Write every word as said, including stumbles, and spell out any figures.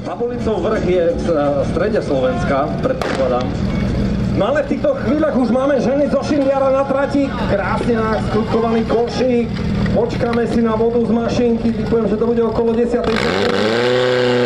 Habolicov vrch je v strede Slovenska, predpokladám. No ale v týchto chvíľach už máme ženy zo Šindiara na trati, krásne naskrutovaný košík, počkáme si na vodu z mašinky, typujem, že to bude okolo desiatej.